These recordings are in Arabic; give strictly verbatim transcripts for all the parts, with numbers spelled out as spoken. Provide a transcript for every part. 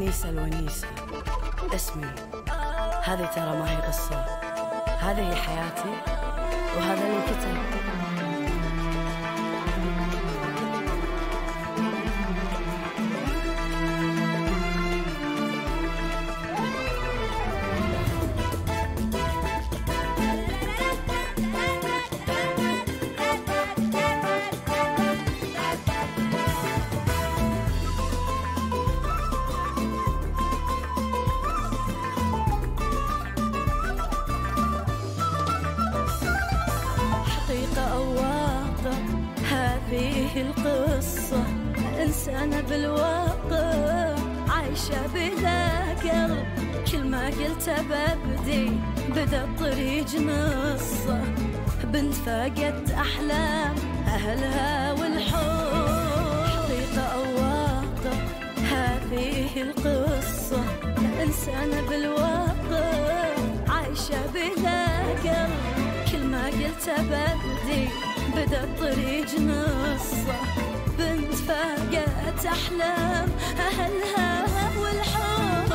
أنيسة الونيسة اسمي. هذه ترى ما هي قصة، هذه هي حياتي وهذا اللي كتب. هذه القصة إنسانة بالواقع عايشة بلا قلب، كل ما قلت ببدي بدأ الطريق نصه. بنت فاقت أحلام أهلها والحب، حقيقة أو واقع هذه القصة إنسانة بالواقع عايشة بلا قلب، كل ما قلت ببدي بدأ الطريق نصه. بنت فاقت أحلام أهلها والحب.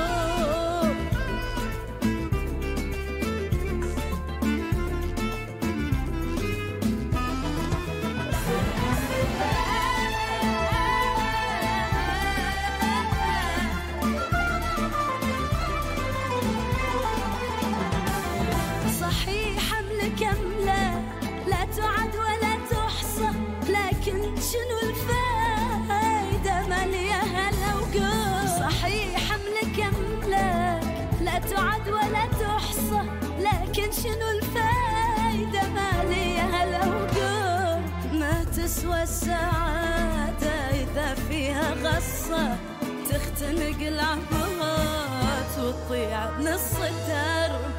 صحيح حملك أملا لا تعد ولا تحصى، لكن شنو الفايدة ما ليها الأوقات. صحيح حملك أملاك لا تعد ولا تحصى، لكن شنو الفايدة ما ليها الأوقات. ما تسوى السعادة إذا فيها غصة، تختنق العبرات وتضيع نص الدرب.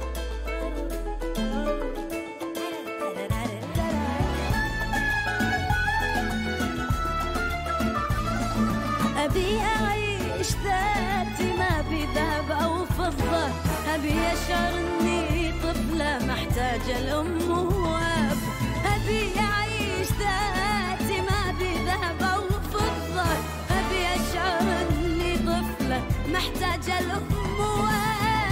أبي أعيش ذاتي ما بي ذهب أو فضة، أبي أشعر إني طفلة محتاجة الأم وأب. أبي أعيش ذاتي ما بي ذهب أو فضة، أبي أشعر إني طفلة محتاجة الأم وأب.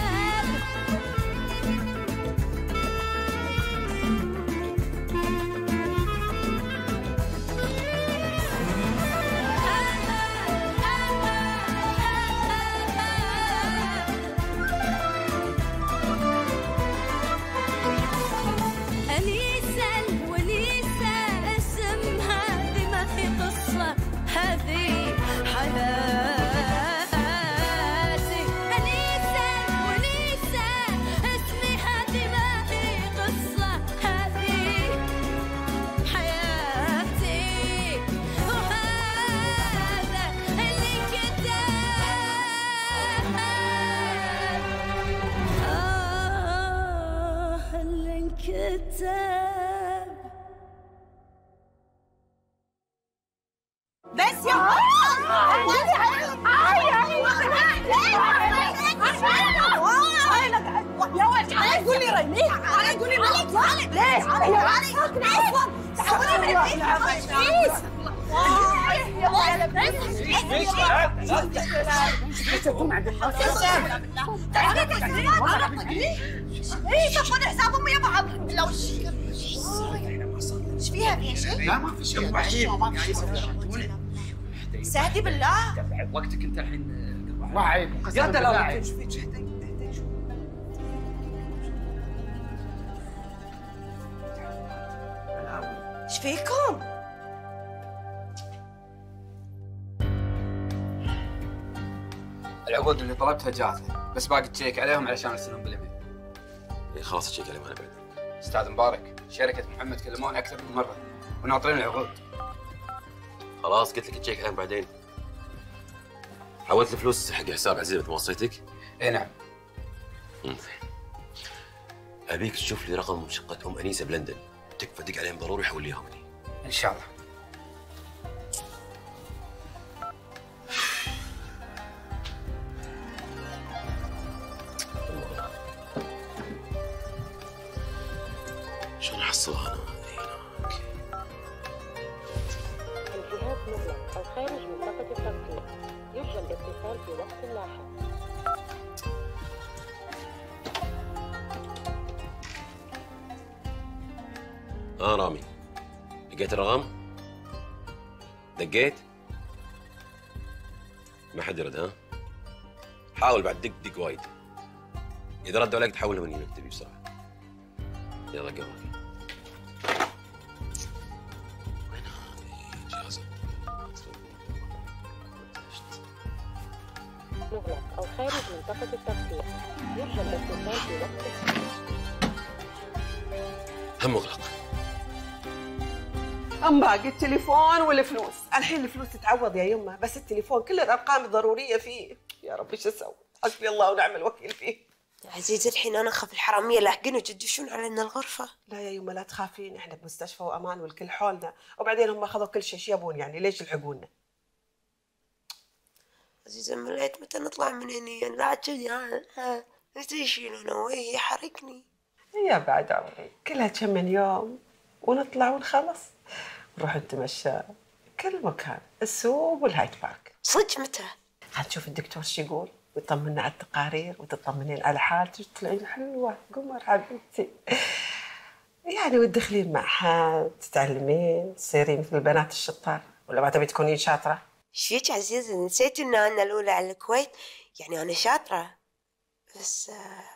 بس يا يا ولد تعالي قولي رنيك، تعالي قولي ليه؟ تعالي اصلا تعالي ايش تاخذ حساب امي يا بعض لو ايش فيها فيها شيء؟ لا ما في شيء وعيب. سهدي بالله وقتك انت الحين وعيب يا دلال. ايش فيكم؟ العقود اللي طلبتها جاهزه، بس باقي تشيك عليهم علشان ارسلهم بالايميل. اي خلاص تشيك عليهم انا بعد. استاذ مبارك، شركه محمد كلمونا اكثر من مره وناطرين العقود. خلاص قلت لك تشيك عليهم بعدين. حولت الفلوس حق حساب عزيز مثل ما وصيتك؟ اي نعم. ابيك تشوف لي رقم شقه ام انيسه بلندن، تكفى دق عليهم ضروري حول لي اياهم. ان شاء الله. شلون احصلها انا هناك؟ الجهاز مغلق او خارج منطقه التغطيه. يرجى الاتصال في وقت لاحق. اه رامي، لقيت الرقم؟ دقيت؟ ما حد يرد ها؟ حاول بعد دق دق وايد. إذا ردوا عليك تحولهم من يكتبي بسرعة. يلا قهوة. وين هذه جهاز؟ مغلق أو خارج منطقة التصفية. يرجى الاتصال في وقت. هم مغلق. أم باقي التليفون والفلوس. الحين الفلوس تتعوض يا يمه، بس التليفون كل الأرقام الضرورية فيه. يا رب ايش أسوي؟ حسبي الله ونعم الوكيل فيه. يا عزيزي الحين أنا أخاف الحرامية لاحقين ويجدشون علينا الغرفة. لا يا يمه لا تخافين، احنا بمستشفى وأمان والكل حولنا، وبعدين هم أخذوا كل شيء، ايش يبون يعني؟ ليش يلحقونا؟ عزيزي مليت متى نطلع من هنا؟ لا كذي ها ها متى يشيلونا وهي يحرقني. يا بعد عمري كلها كم من يوم ونطلع ونخلص، نروح نتمشى كل مكان، السوق والهايد بارك. صدق متى؟ هنشوف الدكتور شو يقول ويطمنا على التقارير وتطمنين على حالتك وتطلعين حلوه قمر حبيبتي. يعني وتدخلين مع حد تتعلمين تصيرين مثل البنات الشطار، ولا ما تبي تكونين شاطره؟ ايش فيك عزيزي؟ نسيت ان انا الاولى على الكويت؟ يعني انا شاطره بس.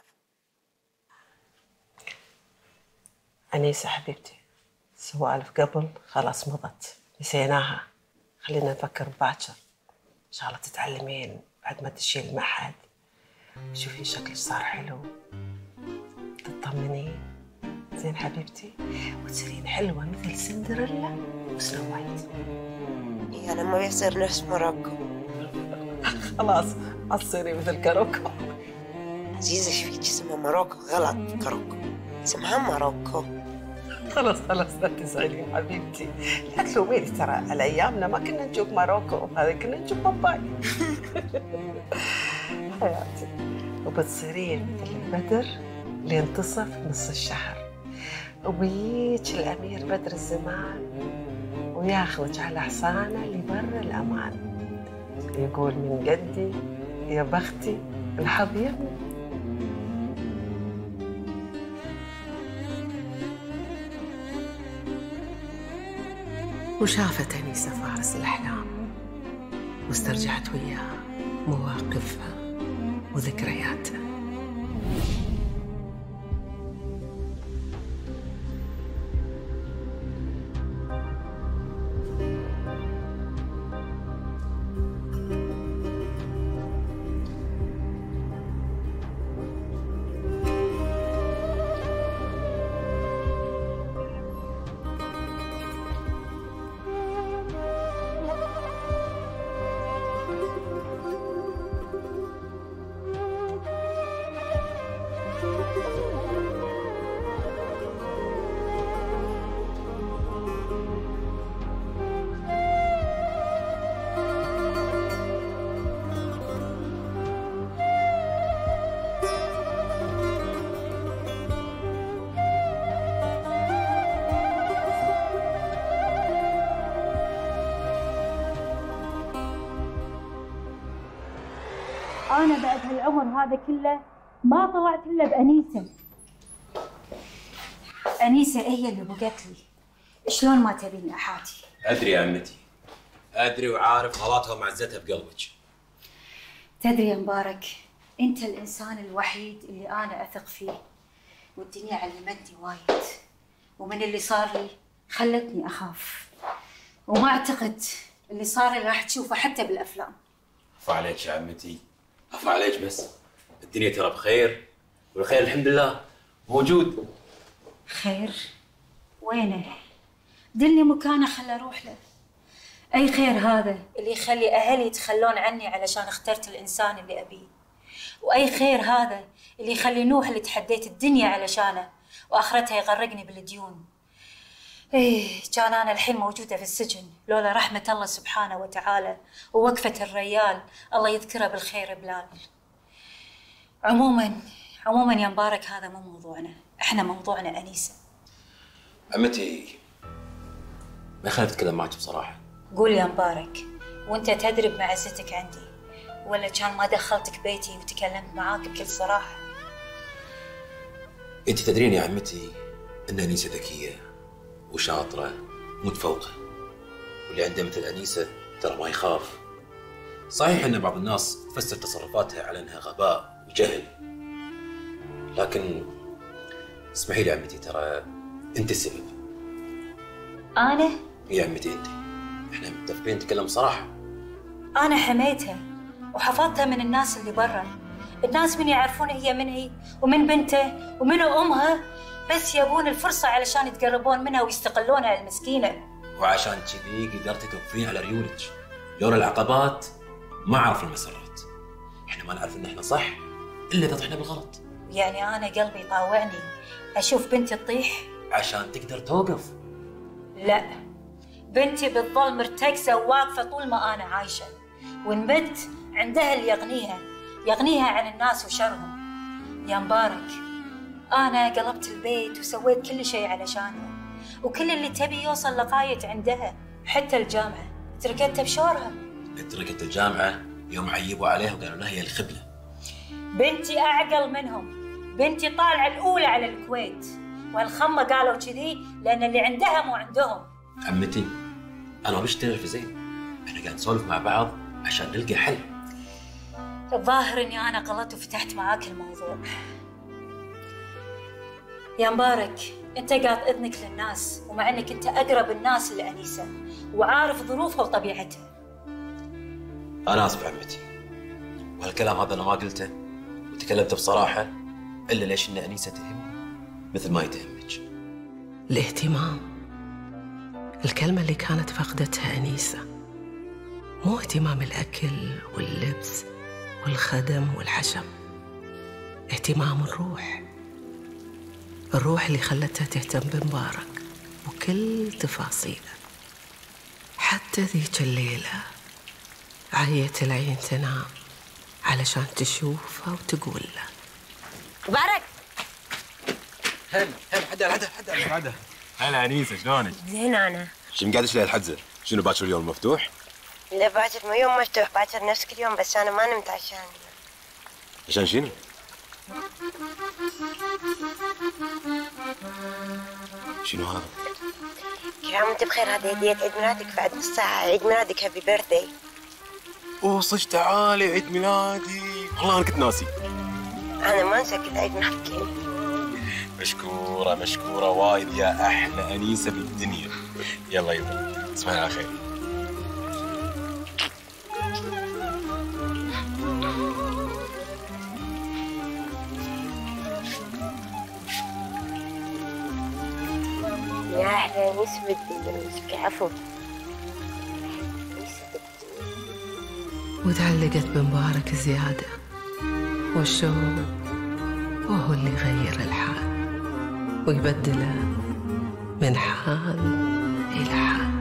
أنيسة حبيبتي، سوالف قبل خلاص مضت نسيناها، خلينا نفكر باكر. إن شاء الله تتعلمين بعد ما تشيل المعهد، تشوفين شكلك صار حلو، تطمنين زين حبيبتي، وتصيرين حلوة مثل سندريلا وسنو وايت. إيه أنا ما بيصير نفس مراكو. خلاص ما تصيري مثل كاروكو. عزيزة ايش فيك؟ اسمها مراكو غلط، كاروكو اسمها مراكو. خلاص خلاص لا تزعلين حبيبتي، لا تلوميني، ترى على ايامنا ما كنا نشوف ماروكو، هذا كنا نشوف باباي. حياتي، وبتصيرين مثل البدر اللي ينتصف نص الشهر، وبيجيك الامير بدر الزمان وياخذك على حصانه لبر الامان، يقول من قدي يا بختي الحظ يبني. وشافت أنيسة فارس الأحلام واسترجعت وياه مواقفها وذكرياتها. أنا بعد هالعمر هذا كله ما طلعت إلا بأنيسة. أنيسة هي اللي بقت لي. شلون ما تبيني أحاتي؟ أدري يا عمتي، أدري وعارف غلطها ومعزتها بقلبك. تدري يا مبارك، أنت الإنسان الوحيد اللي أنا أثق فيه، والدنيا علمتني وايد، ومن اللي صار لي خلتني أخاف، وما أعتقد اللي صار لي راح تشوفه حتى بالأفلام. عفا عليك يا عمتي، عفا عليك، بس الدنيا ترى بخير، والخير الحمد لله موجود. خير؟ وينه؟ دلني مكانه خل أروح له. أي خير هذا اللي يخلي أهلي يتخلون عني علشان اخترت الإنسان اللي أبيه؟ وأي خير هذا اللي يخلي نوح اللي تحديت الدنيا علشانه وآخرتها يغرقني بالديون؟ إيه كان أنا الحين موجودة في السجن لولا رحمة الله سبحانه وتعالى ووقفة الريال الله يذكره بالخير بلال. عموما عموما يا مبارك هذا مو موضوعنا، احنا موضوعنا أنيسة. عمتي ما خليني أتكلم معك بصراحة. قول يا مبارك، وانت تدري بمعزتك عندي، ولا كان ما دخلتك بيتي وتكلمت معاك بكل صراحة؟ انت تدرين يا عمتي ان انيسه ذكيه وشاطره متفوقه، واللي عنده مثل انيسه ترى ما يخاف. صحيح ان بعض الناس تفسر تصرفاتها على انها غباء وجهل، لكن اسمحي لي عمتي ترى انت السبب. أنا؟ يا عمتي انت، احنا متفقين نتكلم صراحه. أنا حميتها وحفظتها من الناس اللي برا. الناس من يعرفون هي من هي ومن بنته ومن أمها، بس يبون الفرصة علشان يتقربون منها ويستقلونها المسكينة. وعشان كذي قدرتي توقفين على ريولك. لولا العقبات ما عرف المسارات. احنا ما نعرف ان احنا صح الا اذا طحنا بالغلط. يعني أنا قلبي طاوعني أشوف بنتي تطيح عشان تقدر توقف. لا، بنتي بتظل مرتكزة وواقفة طول ما أنا عايشة، وإن مت عندها اللي يغنيها يغنيها عن الناس وشرهم. يا مبارك، أنا قلبت البيت وسويت كل شيء علشانها، وكل اللي تبي يوصل لغاية عندها، حتى الجامعة تركتها بشورها. تركت الجامعة يوم عيبوا عليها وقالوا لها هي الخبلة. بنتي أعقل منهم، بنتي طالعة الأولى على الكويت، والخمة قالوا كذي لأن اللي عندها مو عندهم. عمتي أنا ما بشتغل في زين، احنا قاعد نسولف مع بعض عشان نلقى حل. الظاهر إني أنا غلطت وفتحت معاك الموضوع. يا مبارك، أنت قاط إذنك للناس، ومع إنك أنت أقرب الناس لأنيسة وعارف ظروفها وطبيعتها. أنا آسف عمتي، وهالكلام هذا أنا ما قلته وتكلمت بصراحة إلا ليش إن أنيسة تهمني مثل ما يتهمك. الاهتمام، الكلمة اللي كانت فقدتها أنيسة، مو اهتمام الأكل واللبس والخدم والحشم، اهتمام الروح. الروح اللي خلتها تهتم بمبارك وكل تفاصيله. حتى ذيك الليلة عيت العين تنام علشان تشوفها وتقول له مبارك. هلا هلا حدا حدا حدا حدا. هلا انيسه، شلونك؟ زين انا. شو مقعدش لي الحجزة؟ شنو باكر اليوم مفتوح؟ لا باكر ما يوم مفتوح، باكر نفس كل يوم، بس انا ما نمت عشان. عشان شنو؟ شنو هذا؟ كل عام وانت بخير، هذه هدية عيد ميلادك، بعد نص ساعة عيد ميلادك، هابي بيرثدي. اوه صدق، تعالي عيد ميلادي، والله انا كنت ناسي. انا ما انسى كل عيد ميلادك. مشكورة مشكورة وايد يا احلى انيسة بالدنيا. يلا يلا تصبحي على خير. يا احلى انيسة بالدنيا، مسكي عفو. وتعلقت بمبارك زيادة، والشوق وهو اللي يغير الحال ويبدله من حال إلى حال.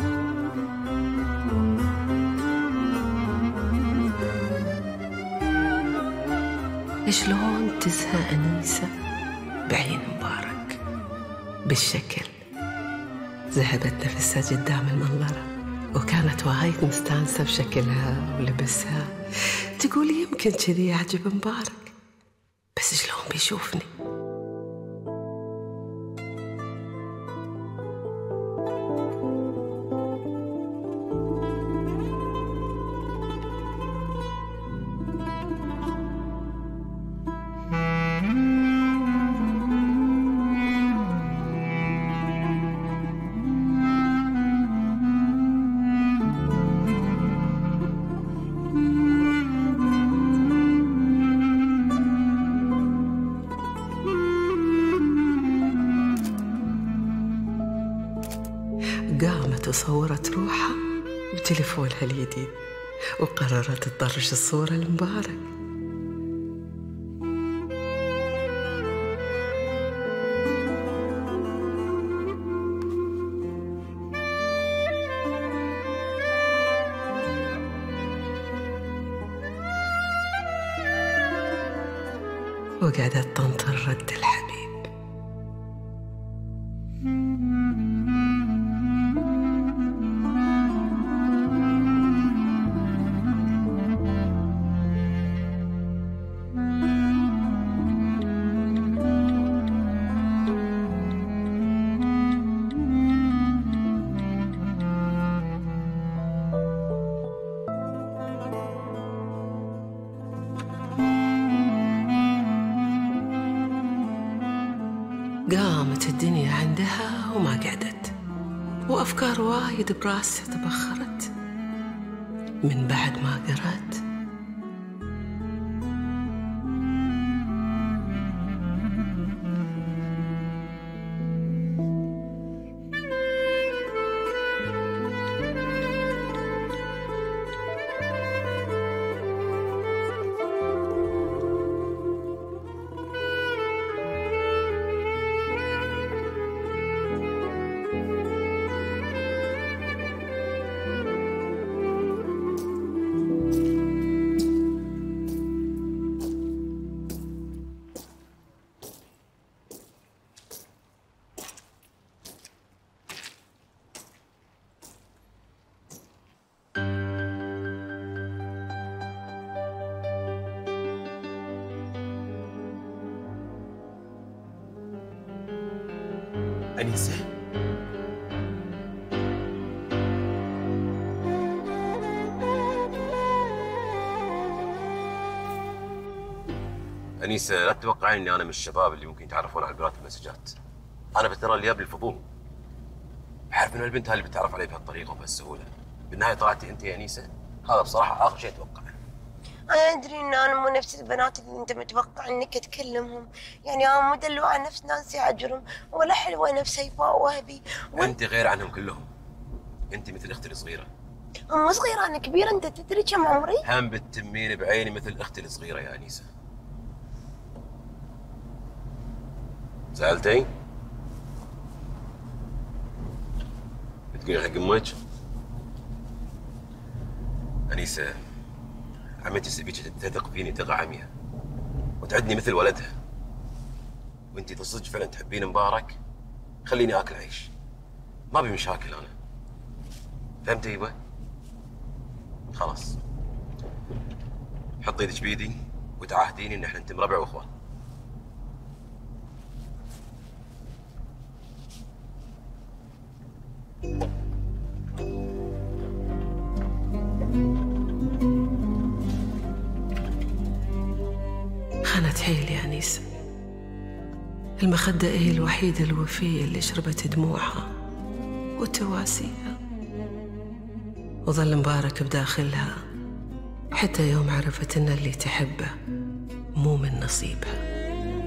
شلون تزهى أنيسة بعين مبارك بالشكل. ذهبت نفسها قدام المنظرة، وكانت وايد مستانسة بشكلها ولبسها. تقول يمكن كذي يعجب مبارك، بس شلون بيشوفني؟ قامت وصورت روحها بتليفونها الجديد، وقررت تطرش الصورة لمبارك. وقعدت تنطر رد الحبيب. قامت الدنيا عندها وما قعدت، وأفكار وايد براسها تبخرت من بعد ما قرأت. أنيسة، أنيسة لا تتوقعين إني أنا من الشباب اللي ممكن يتعرفون على قراءة المسجات. أنا بترى اللي يبي الفضول. أعرف إن البنت هذه اللي بتعرف علي بهالطريقة وبهالسهولة. بالنهاية طلعتي أنت يا أنيسة، هذا بصراحة آخر شيء أتوقعه. أنا أدري إن أنا مو نفس البنات اللي أنت متوقع إنك تكلمهم، يعني أنا مو دلوعة نفس نانسي عجرم ولا حلوة نفس هيفاء وهبي و... أنت غير عنهم كلهم. أنت مثل أختي الصغيرة. مو صغيرة، أنا كبيرة. أنت تدري كم عمري؟ هم بتتمين بعيني مثل أختي الصغيرة يا أنيسة. زعلتي؟ بتقولي حق أمك؟ أنيسة، عمتي سبيك تثق فيني ثقة عمياء وتعدني مثل ولدها، وانتي تصدق فعلا تحبين مبارك، خليني اكل عيش، ما ابي مشاكل انا. فهمتي يبا؟ خلاص حطي يدك بيدي وتعاهديني ان احنا نتم ربع واخوان. خانت حيل يا أنيسة، المخدة هي الوحيدة الوفية اللي شربت دموعها وتواسيها، وظل مبارك بداخلها حتى يوم عرفت إن اللي تحبه مو من نصيبها.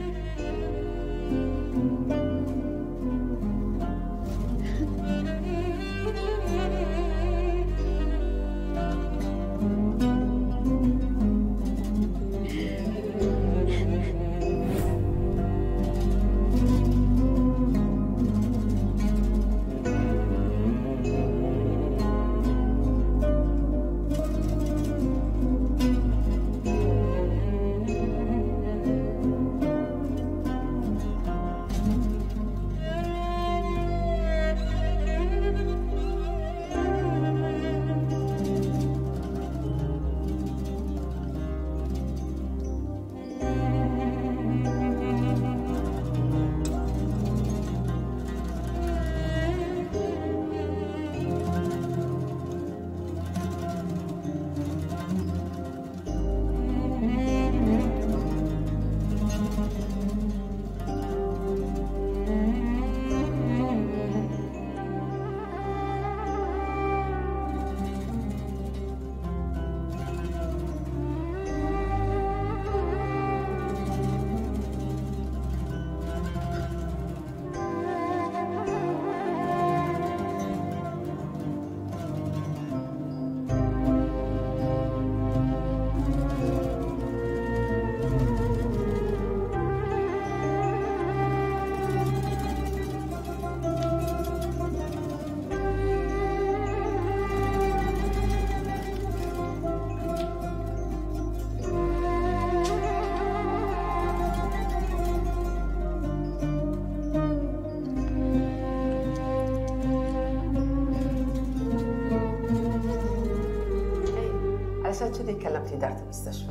عشان كذي كلمت إدارة المستشفى،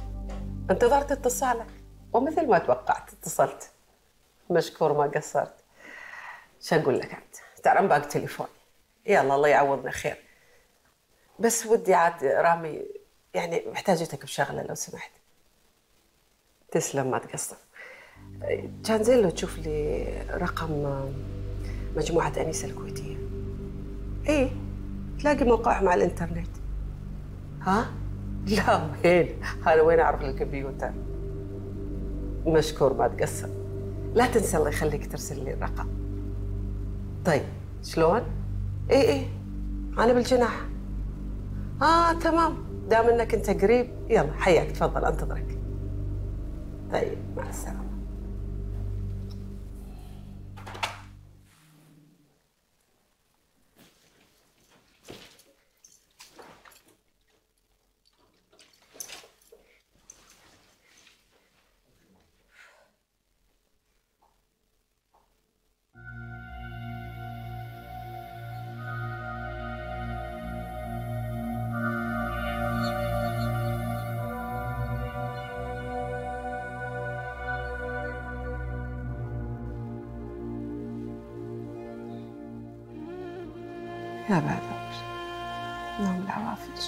انتظرت اتصالك ومثل ما توقعت اتصلت. مشكور ما قصرت. شو أقول لك أنت؟ ترى باقي تليفوني. يلا الله يعوضنا خير. بس ودي عاد رامي، يعني محتاجتك بشغلة لو سمحت. تسلم ما تقصر. كان زين لو تشوف لي رقم مجموعة أنيسة الكويتية. إيه تلاقي موقعهم على الإنترنت. ها؟ لا وين؟ أنا وين أعرف الكمبيوتر؟ مشكور ما تقصر. لا تنسى الله يخليك ترسل لي الرقم. طيب شلون؟ إيه إيه أنا بالجناح. آه تمام، دام إنك أنت قريب يلا حياك، تفضل أنتظرك. طيب مع السلامة. يا بعد عمر نوم العوافج.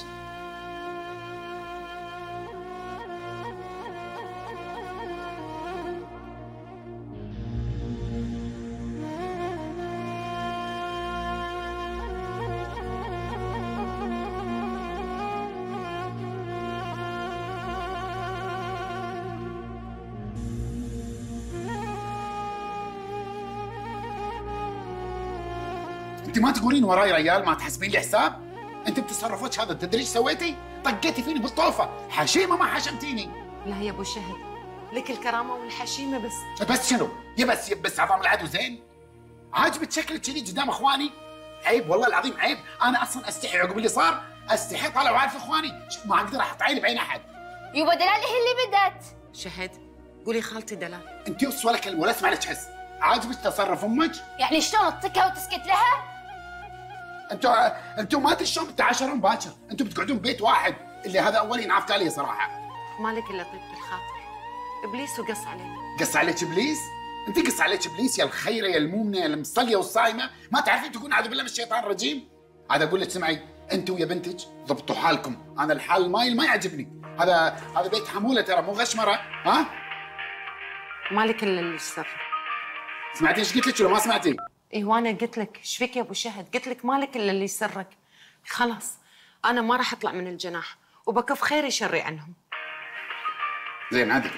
انت ما تقولين وراي ريال ما تحسبين لي حساب؟ انت بتصرفك هذا تدري ايش سويتي؟ طقيتي فيني بالطوفه، حشيمه ما حشمتيني. لا يا ابو شهد، لك الكرامه والحشيمه بس. بس شنو؟ يبس يبس عظام العدو زين؟ عاجبك شكلك كذي قدام اخواني؟ عيب والله العظيم عيب، انا اصلا استحي عقب اللي صار، استحي طالع عارف اخواني، ما اقدر احط عيني بعين احد. يبا دلال هي اللي بدت. شهد قولي خالتي دلال. انت وص ولا كلمه ولا اسمع لك حس. عاجبك تصرف امك؟ يعني شلون تطقها وتسكت لها؟ انتوا انتوا ما ادري شلون بتتعاشرون باكر، انتوا بتقعدون ببيت واحد، اللي هذا اولين عرفت عليه صراحه. مالك الا طيبة الخاطر، ابليس وقص علينا. قص عليك ابليس؟ انت قص عليك ابليس يا الخيره يا المؤمنه يا المصليه والصايمه، ما تعرفين تقولون اعوذ بالله من الشيطان الرجيم؟ عاد اقول لك سمعي، انت ويا بنتك ضبطوا حالكم، انا الحال المايل ما يعجبني، هذا هذا بيت حموله ترى مو غشمره، ها؟ مالك الا اللي صار. سمعتي ايش قلت لك ولا ما سمعتي؟ ايه وانا قلت لك ايش فيك يا ابو شهد؟ قلت لك مالك الا اللي يسرك. خلاص انا ما راح اطلع من الجناح وبكف خيري شري عنهم. زين عادي.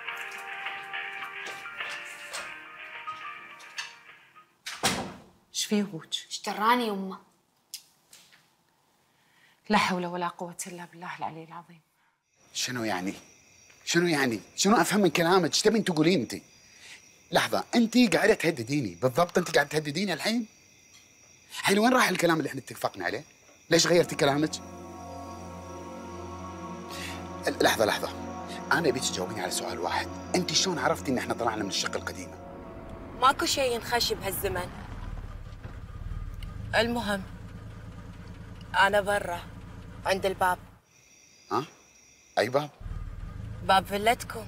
ايش فيه ابوك؟ ايش دراني يمه؟ لا حول ولا قوة الا بالله العلي العظيم. شنو يعني؟ شنو يعني؟ شنو افهم من كلامك؟ ايش تبين تقولين انت؟ لحظة، أنت قاعدة تهدديني، بالضبط أنت قاعدة تهدديني الحين؟ الحين وين راح الكلام اللي احنا اتفقنا عليه؟ ليش غيرتي كلامك؟ لحظة لحظة، أنا أبيك تجاوبيني على سؤال واحد، أنت شلون عرفتي إن احنا طلعنا من الشقة القديمة؟ ماكو شيء ينخش بهالزمن. المهم أنا برا عند الباب. ها؟ أي باب؟ باب فيلتكم.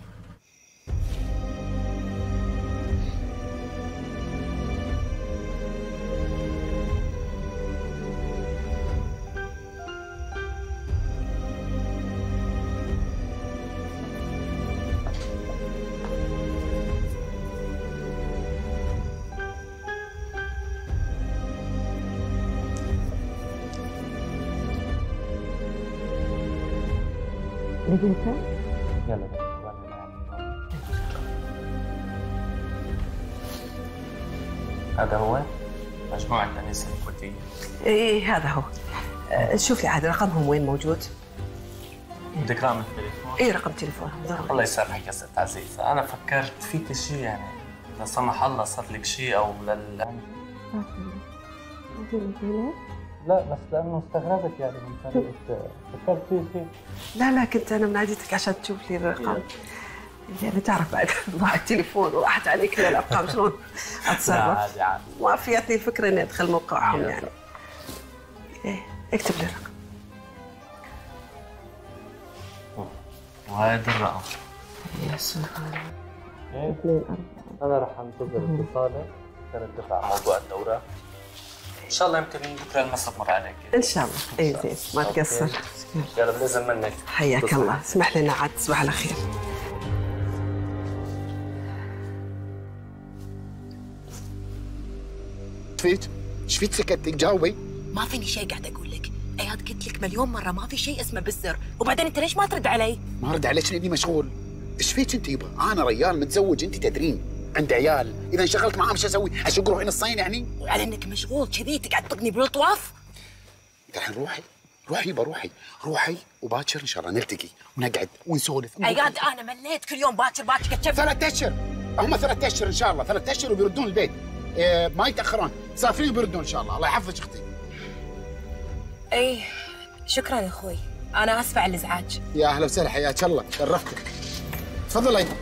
يلا هذا هو مجموعة أنيسة الكويتية. ايه هذا هو. أه شوف لي عاد رقمهم وين موجود؟ بدك رقم التليفون؟ ايه رقم تليفونهم ضروري. الله يسامحك يا ست عزيزة، أنا فكرت فيك شيء يعني لا سمح الله صار لك شيء أو لل لا بس لأنه استغربت يعني من طريقة فكرت في شيء. لا لا كنت أنا مناديتك عشان تشوف لي الرقم. يعني تعرف بعد ضاع التليفون وراحت علي كل الأرقام شلون أتصرف؟ عادي عادي. ما فيتني الفكرة إني أدخل موقعهم يعني. إيه اكتب لي الرقم. وهذا الرقم. يا سبحان الله. اثنين أنا راح أنتظر اتصالك عشان نتفق على موضوع الأوراق. ان شاء الله يمكن بكره المسا تمر عليك ان شاء الله. اي زين ما تقصر. يلا بلزم منك. حياك الله، اسمح لنا عاد تصبح على خير. فيك؟ ايش فيك سكتي؟ جاوبي. ما فيني شيء قاعد اقول لك، اياد قلت لك مليون مره ما في شيء اسمه بالسر، وبعدين انت ليش ما ترد علي؟ ما ارد عليك لاني مشغول. ايش فيك انت يبا؟ انا ريال متزوج، انت تدرين، عندي عيال، اذا انشغلت معاهم ايش اسوي؟ اشق روحي نصين يعني؟ على انك مشغول كذي تقعد تطقني بالطواف؟ الحين روحي روحي يبا روحي روحي وباكر ان شاء الله نلتقي ونقعد ونسولف. اياد انا مليت كل يوم باكر باكر كتشف. ثلاث اشهر هم ثلاث اشهر ان شاء الله، ثلاث اشهر وبيردون البيت. إيه ما يتاخرون، مسافرين وبيردون ان شاء الله. الله يحفظك اختي. اي شكرا يا اخوي، انا اسفه على الازعاج. يا اهلا وسهلا، حياك الله، شرفتك. تفضل ايضا.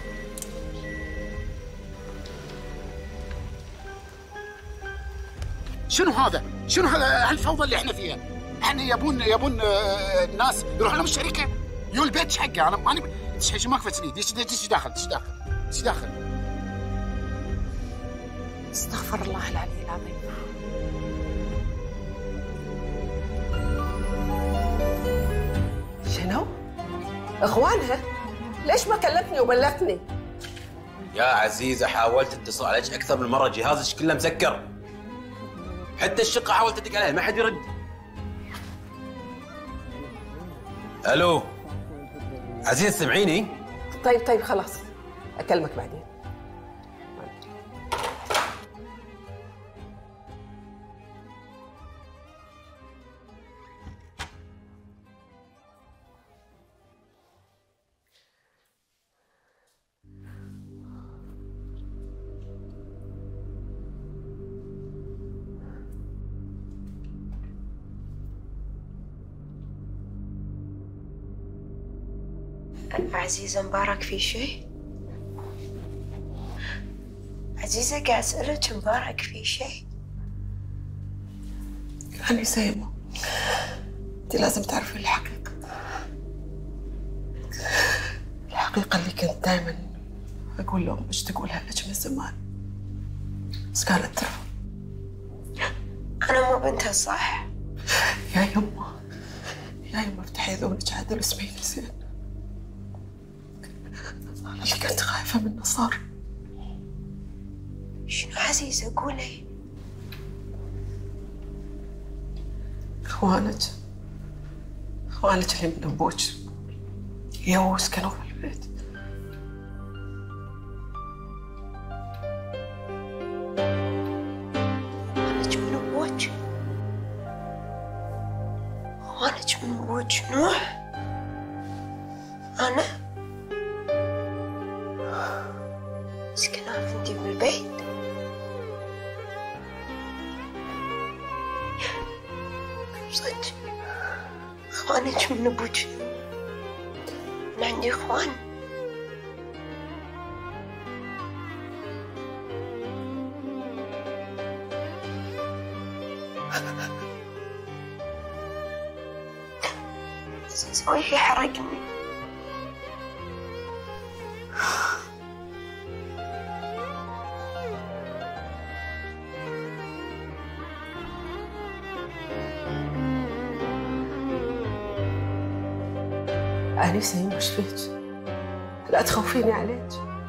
شنو هذا؟ شنو هذا هالفوضى اللي احنا فيها؟ احنا يبون يبون آه الناس يروحون لهم الشركه، يو البيت ايش حقه؟ انا ماني ايش ما كفتني، ايش ايش داخل؟ ايش داخل؟ ايش داخل؟ استغفر الله العلي العظيم. شنو؟ اخوانها؟ ليش ما كلمتني وبلغتني؟ يا عزيزة حاولت اتصل عليك أكثر من مرة، جهازك كله مسكر. حتى الشقة حاولت أدق عليه ما حد يرد. ألو عزيز سمعيني؟ طيب طيب خلاص أكلمك بعدين. عزيزة مبارك في شيء؟ عزيزة قاعد أسألك مبارك في شيء؟ أنا سايمة، أنت لازم تعرفين الحقيقة. الحقيقة اللي كنت دائما أقول لهم مش تقولها لك من زمان، بس كانت ترفض. أنا مو بنتها صح؟ يا يمه يا يمه افتحي ذونك عدل واسمعيني زين. أنا اللي كنت خايفة منه صار. شنو عزيزة قولي؟ إخوانك إخوانك اللي من أبوك يوس كانوا في البيت. إخوانك من أبوك؟ إخوانك من أبوك نوح؟ أنا؟ سكنات عندي بالبيت؟ صدق اخوانك من ابوك؟ انا عندي اخوان؟ سوي يحرقني. أنيسة يمه ايش فيك؟ لا تخوفيني عليك.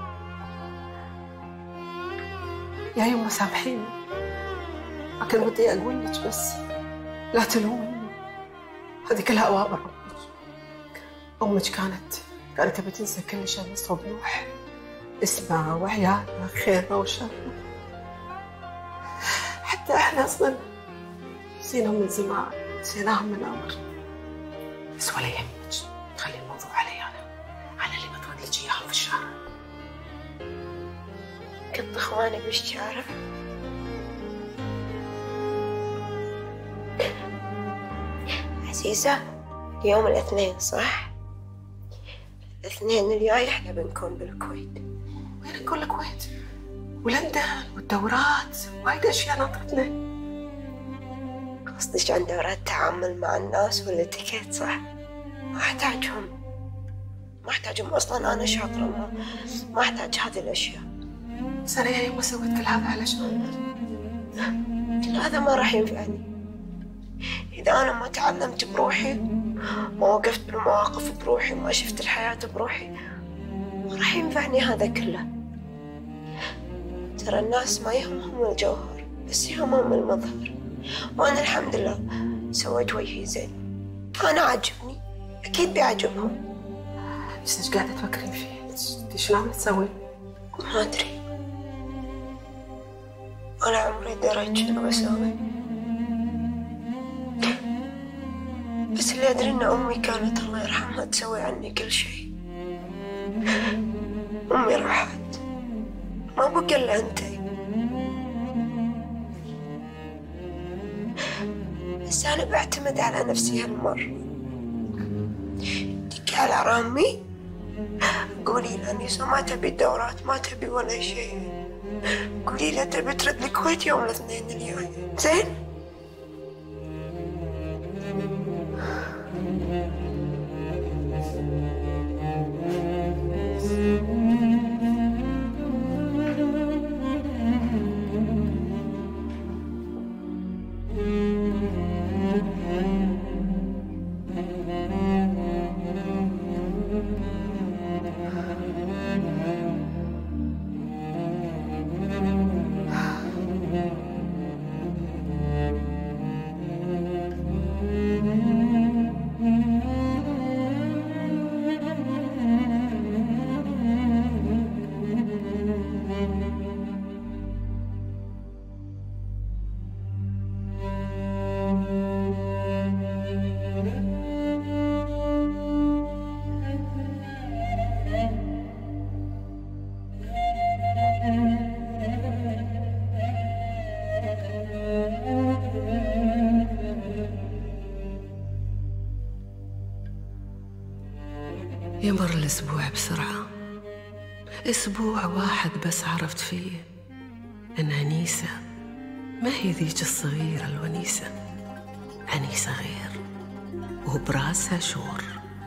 يا يمه سامحيني، ما كان ودي أقول لك بس لا تلوميني، هذه كلها أوامر أمك. أمك كانت كانت تبي تنسى كل شيء نصب نوح، اسمها وعيالنا خيرنا وشرنا. حتى احنا أصلا نسيناهم من زمان، نسيناهم من أمر. بس ولا يهمك، خلي الموضوع علي أنا، أنا اللي بطرد لك إياهم في الشارع. كنت إخواني بالشارع؟ عزيزة اليوم الاثنين صح؟ الاثنين الجاي احنا بنكون بالكويت. وين نكون الكويت؟ ولندن والدورات وايد أشياء ناطرتنا. قصدك عن دورات تعامل مع الناس والاتيكيت صح؟ ما احتاجهم، ما احتاجهم اصلا، انا شاطره ما, ما احتاج هذه الاشياء. بس انا يا يما سويت كل هذا علشان كل هذا ما راح ينفعني اذا انا ما تعلمت بروحي، ما وقفت بالمواقف بروحي، ما شفت الحياه بروحي، ما راح ينفعني هذا كله. ترى الناس ما يهمهم الجوهر بس هي مهم المظهر، وأنا الحمد لله سويت وجهي زين. أنا عاجبني، أكيد بيعجبهم. بس ايش قاعدة تفكرين فيه؟ انت شو عم تسوي؟ ما أدري، ولا عمري دريت شنو بسوي، بس اللي أدري إن أمي كانت الله يرحمها تسوي عني كل شيء. أمي راحت، ما بقى إلا أنتي، بس أنا بعتمد على نفسي هالمرة. دقي على رامي قولي له أنيسة ما تبي الدورات، ما تبي ولا شيء، قولي له تبي ترد الكويت يوم الاثنين الجاي، زين؟ يمر الأسبوع بسرعة. أسبوع واحد بس عرفت فيه أن أنيسة ما هي ذيك الصغيرة الونيسة، أنيسة غير وبراسها شور.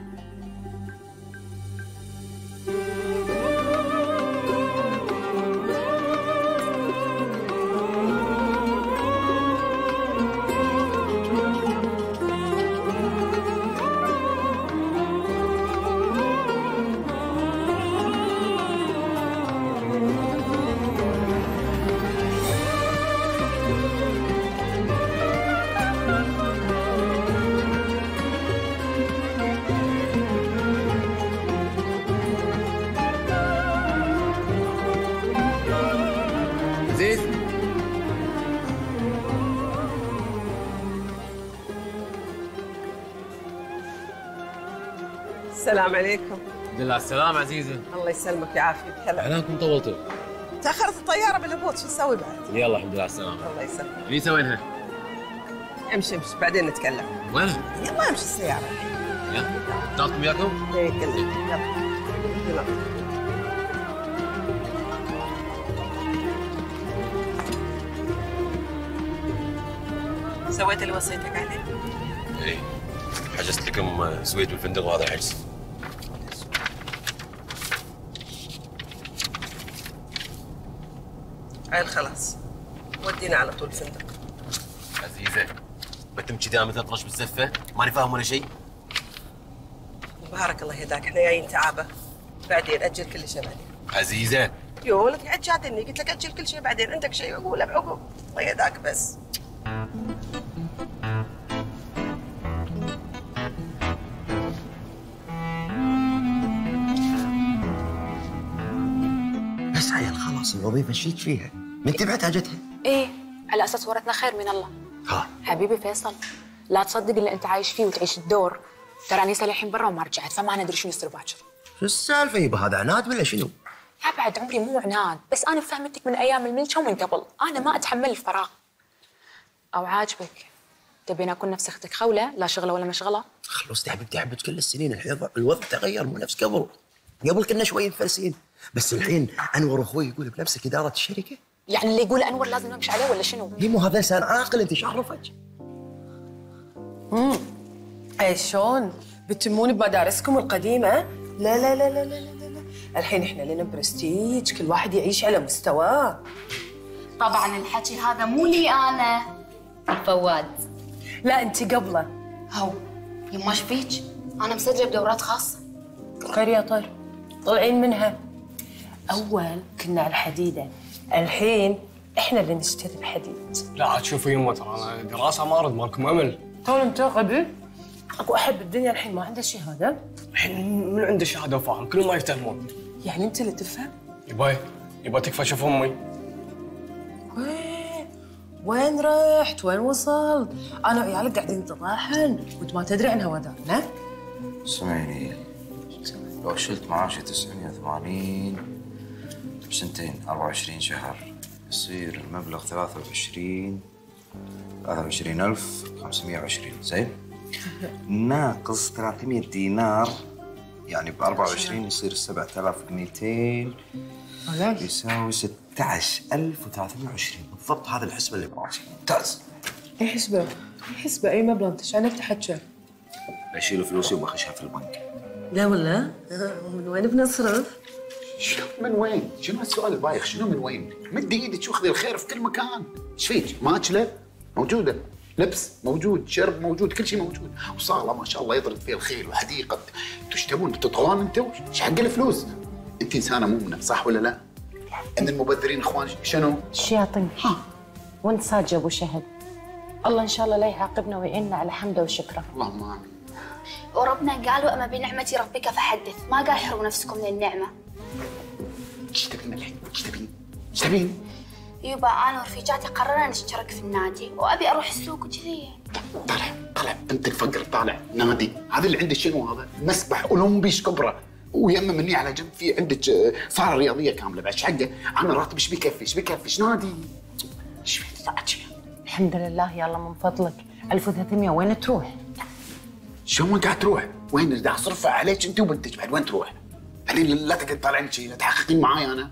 السلام عليكم. الحمد لله على السلامة عزيزة. الله يسلمك ويعافيك. هلا. علانكم طولتوا. تأخرت الطيارة بالهبوط، شو نسوي بعد؟ يلا الحمد لله على السلامة. الله يسلمك. أنيسة وينها؟ امشي امشي بعدين نتكلم. وينها؟ يلا امشي السيارة. يلا. تاخذكم وياكم؟ ايه كله. يلا. يلا. سويت اللي وصيتك عليه؟ ايه حجزت لكم سويت بالفندق وهذا الحجز. عيل خلاص ودينا على طول الفندق. عزيزة بتم كذا مثل اطرش بالزفة، ماني فاهم ولا شيء. بارك الله يهداك، احنا جايين تعابة. بعدين اجل كل شيء بعدين. عزيزة يو ولك عجادني، قلت لك اجل كل شيء بعدين، عندك شيء اقوله بعقب. الله يهداك بس. بس عيال خلاص الوظيفة شيك فيها، من تبعت حاجتها. ايه على اساس ورثنا خير من الله. ها حبيبي فيصل لا تصدق اللي انت عايش فيه وتعيش الدور. ترى انيسه للحين برا وما رجعت، فما ندري شو يصير باكر. شو السالفة يبا، هذا عناد ولا شنو؟ يا بعد عمري مو عناد، بس انا فهمتك من ايام الملكه ومن قبل، انا ما اتحمل الفراغ. او عاجبك تبين اكون نفس اختك خوله، لا شغله ولا مشغله؟ خلص يا حبيبتي، عبت كل السنين الحين الوضع تغير، مو نفس قبل. قبل كنا شوي مفلسين، بس الحين انور اخوي يقول بنفسك اداره الشركه. يعني اللي يقول انور لازم نمشي عليه ولا شنو؟ ليه مو هذا انسان عاقل، انت ايش عرفك؟ امم اي شلون؟ بتتمون بمدارسكم القديمه؟ لا لا لا لا لا لا لا، الحين احنا لنا برستيج، كل واحد يعيش على مستواه. طبعا الحكي هذا مو لي انا، الفواد. لا انت قبله. هو يما ايش فيك؟ انا مسجله بدورات خاصه. خير يا طير، طلعين منها. اول كنا على الحديده، الحين احنا اللي نشتري الحديد. لا عاد شوفي يمه ترى انا دراسه ما ارد مالكم امل. تون انت غبي؟ اكو احد بالدنيا الحين ما عنده شهاده؟ الحين من عنده شهاده وفاهم كلهم ما يفتهمون. يعني انت اللي تفهم؟ يباي يبا تكفى شوف امي. وين؟ وين رحت؟ وين وصلت؟ انا وعيالك قاعدين نتطاحن وانت ما تدري عن هوادارنا. سمعيني، لو شلت معاشي تسعمية وثمانين بسنتين أربعة وعشرين شهر يصير المبلغ ثلاثة وعشرين ثلاثة وعشرين ألف وخمسمية وعشرين. زين؟ ناقص ثلاثمية دينار يعني ب أربعة وعشرين يصير سبعة آلاف ومئتين يساوي ستة عشر ألف وثلاثمية وعشرين. بالضبط هذا الحسبة اللي براسي. ممتاز. اي حسبه؟ اي حسبه اي مبلغ انت شانك تحكي؟ بشيل فلوسي وبخشها في البنك. لا والله؟ من وين بنصرف؟ شنو من وين؟ شنو هالسؤال البايخ؟ شنو من وين؟ مدي ايدك واخذي الخير في كل مكان. ايش فيك؟ ماكله؟ موجوده. لبس موجود، شرب موجود، كل شيء موجود، وصاله ما شاء الله يطرد فيها الخيل وحديقه. انتوا ايش تبون؟ انتوا طوال انتوا؟ ايش حق الفلوس؟ انت انسانه مؤمنه صح ولا لا؟ ان المبذرين اخوان شنو؟ الشياطين. وانت صادق ابو شهد. الله ان شاء الله لا يعاقبنا ويعيننا على حمده وشكره. اللهم امين. وربنا قال واما بنعمه ربك فحدث، ما قال حرموا نفسكم من النعمه. ايش تبين الحين؟ ايش تبين؟ ايش تبين؟ يبا انا ورفيجاتي قررنا نشترك في النادي وابي اروح السوق وكذي. طالع طالع انت الفقر طالع نادي. هذا اللي عندك شنو هذا؟ مسبح اولمبي كبره ويمه مني على جنب في عندك صاله رياضيه كامله بعد. ايش حقه؟ انا راتب ايش بيكفي؟ ايش بيكفي؟ ايش نادي؟ ايش في؟ الحمد لله يلا من فضلك. ألف وثلاثمية وين تروح؟ شو وين قاعد تروح؟ وين قاعد اصرفها عليك انت وبنتك بعد وين تروح؟ بعدين لا تقعد طالعين شيء لا تحققين معاي انا.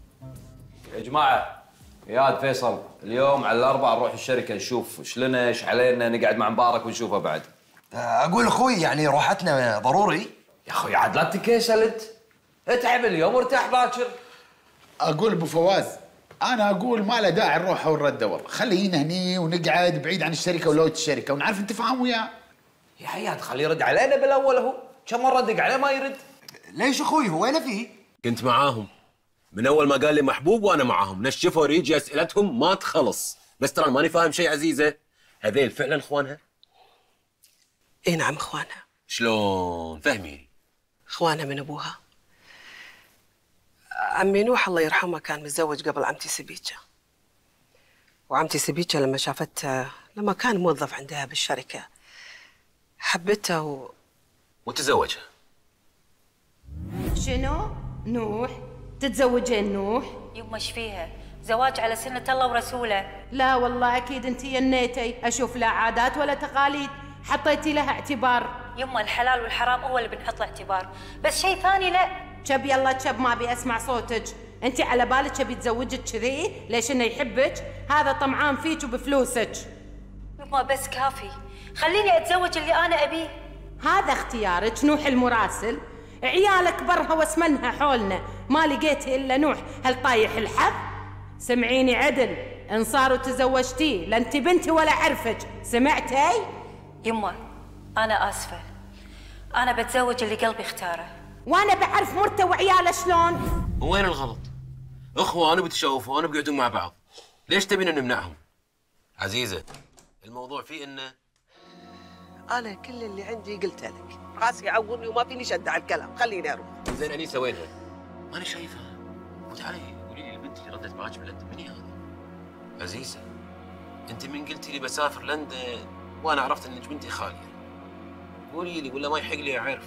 يا جماعه اياد فيصل اليوم على الاربعاء نروح الشركه نشوف ايش لنا ايش علينا نقعد مع مبارك ونشوفه بعد. اقول اخوي يعني روحتنا ضروري. يا اخوي عاد لا تكسل انت. اتعب اليوم وارتاح باكر. اقول ابو فواز انا اقول ما له داعي نروح ونرد والله. خلينا هني ونقعد بعيد عن الشركه ولوجه الشركه ونعرف نتفاهم وياه. يا عياد خليه يرد علينا بالاول اهو. كم مره ندق عليه ما يرد. ليش اخوي هو وين فيه؟ كنت معاهم من اول ما قال لي محبوب وانا معاهم نشفوا ريجي اسئلتهم ما تخلص. بس ترى ماني فاهم شيء عزيزه. هذيل فعلا اخوانها؟ اي نعم اخوانها. شلون؟ فهميني. اخوانها من ابوها. عمي نوح الله يرحمه كان متزوج قبل عمتي سبيكه. وعمتي سبيكه لما شافته لما كان موظف عندها بالشركه حبته و... وتزوجها. شنو؟ نوح؟ تتزوجين نوح؟ يما ايش فيها؟ زواج على سنة الله ورسوله. لا والله أكيد أنت ينيتي، أشوف لا عادات ولا تقاليد حطيتي لها اعتبار. يما الحلال والحرام هو اللي بنحط له اعتبار، بس شيء ثاني لا. شب يلا شب ما أبي أسمع صوتك، أنت على بالك أبي يتزوجك كذي؟ ليش إنه يحبك؟ هذا طمعان فيك وبفلوسك. يما بس كافي، خليني أتزوج اللي أنا أبيه. هذا اختيارك نوح المراسل. عيالك برها واسمنها حولنا، ما لقيتي الا نوح هل طايح الحظ؟ سمعيني عدل، ان صار وتزوجتيه لا انت بنتي ولا عرفك، سمعتي؟ يما انا اسفه، انا بتزوج اللي قلبي اختاره. وانا بعرف مرته وعياله شلون. وين الغلط؟ اخوان بتشوفون وبيقعدون مع بعض، ليش تبين نمنعهم؟ عزيزه الموضوع فيه انه انا كل اللي عندي قلت لك، راسي يعورني وما فيني شد على الكلام، خليني اروح. زين انيسه وينها؟ ماني شايفها. وتعالي قولي لي البنت اللي ردت معاك بلندن من هي هذه؟ عزيزه انت من قلتي لي بسافر لندن وانا عرفت انك بنتي خاليه. قولي لي ولا ما يحق لي اعرف.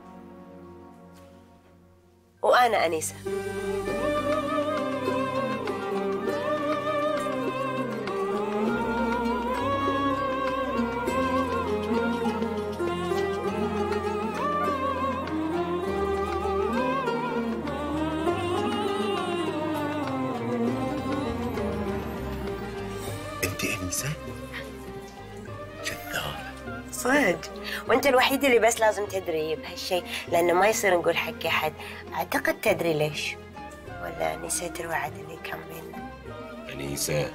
وانا انيسه. انت انيسه؟ كذابه. صدق، وانت الوحيد اللي بس لازم تدري بهالشيء، لانه ما يصير نقول حق احد. اعتقد تدري ليش، ولا نسيت الوعد اللي كان بيننا؟ انيسه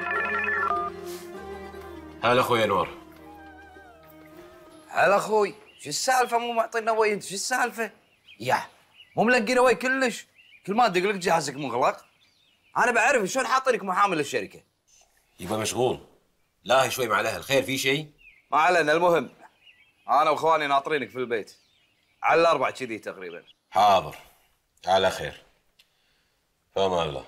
هلا اخوي انور. هلا اخوي، شو السالفه مو معطينا وي انت؟ شو السالفه؟ يا مو ملقينا وي كلش، كل ما ادق لك جهازك مغلق. انا بعرف شلون حاطينك محامي للشركه. يبا مشغول. لاهي شوي مع الاهل، خير في شيء؟ ما علينا، المهم انا واخواني ناطرينك في البيت على الاربع كذي تقريبا. حاضر، على خير. فما الله.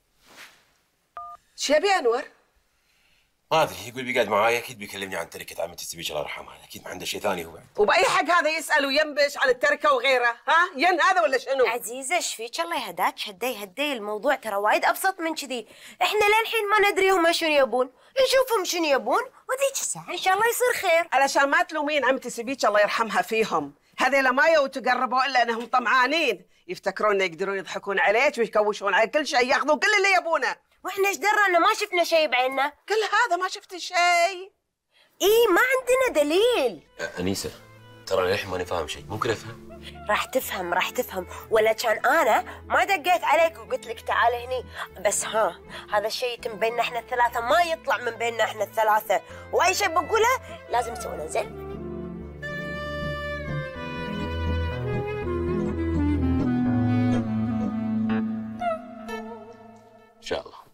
شو يبي انور؟ ما ادري، يقول بيقعد معاي، اكيد بيكلمني عن تركه عمتي السبيج الله يرحمها، اكيد ما عنده شيء ثاني هو بعد. وباي حق هذا يسال وينبش على التركه وغيره؟ ها ين هذا ولا شنو؟ عزيزه ايش فيك؟ الله يهداك، هدي هدي الموضوع ترى وايد ابسط من كذي. احنا للحين ما ندري هم شنو يبون، نشوفهم شنو يبون وذيك الساعه ان شاء الله يصير خير. علشان ما تلومين عمتي سبيك الله يرحمها فيهم، هذيلا ما يو تقربوا الا انهم طمعانين، يفتكرون يقدرون يضحكون عليك ويكوشون على كل شيء، ياخذون كل اللي يبونه. واحنا ايش درنا؟ ما شفنا شيء بعيننا. كل هذا ما شفت شيء. اي ما عندنا دليل. انيسه ترى للحين ماني فاهم شيء، ممكن افهم؟ راح تفهم راح تفهم، ولا كان انا ما دقيت عليك وقلت لك تعال هني. بس ها هذا الشيء يتم بيننا احنا الثلاثه، ما يطلع من بيننا احنا الثلاثه، واي شيء بقوله لازم تسوونه زين. ان شاء الله.